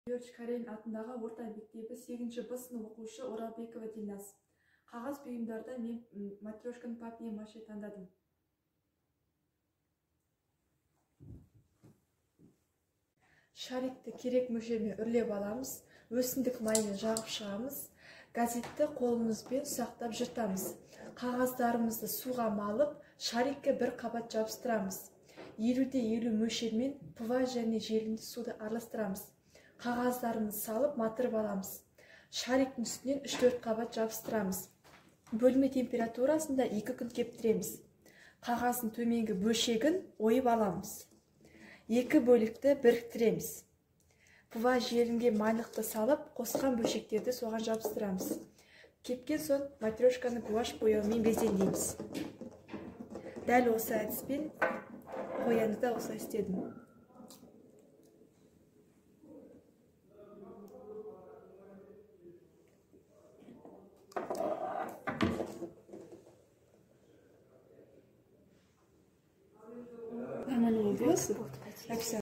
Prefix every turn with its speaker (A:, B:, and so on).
A: Георг Карелин атындағы орта мектебі 8-ші Б сынып оқушы Оралбекова Дильназ. Қағаз бұйымдарда мен матрешканы папье-маше таңдадым. Шарикті керек мөлшермен үрлеп аламыз, өсімдік майын жағып шығамыз, газетті қолымызбен ұсақтап жыртамыз. Қағаздарымызды суға малып, шарикке бір қабат жабыстырамыз. 50-50 мөлшермен пыва және желінді суды араластырамыз. Қағаздарымызды салып матырып аламыз. Шариктің үстінен 3-4 қабат жабыстырамыз. Бөлме температурасында 2 күн кептіреміз. Қағаздың төменгі бөлшегін ойып аламыз. 2 бөлікті біріктіреміз. Пыва желінге майлықты салып, қосқан бөлшектерді соған жабыстырамыз. Кепкен соң матрешканы гуашь бояумен безендейміз. Дәл осы әдіспен қоянды да осылай істедім. Нормально болды.